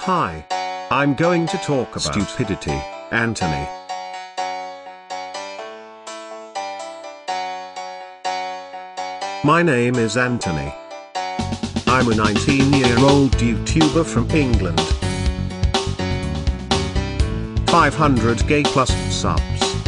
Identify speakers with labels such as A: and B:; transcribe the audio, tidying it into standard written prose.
A: Hi. I'm going to talk about stupidity, Anthony. My name is Anthony. I'm a 19-year-old YouTuber from England. 500k plus subs.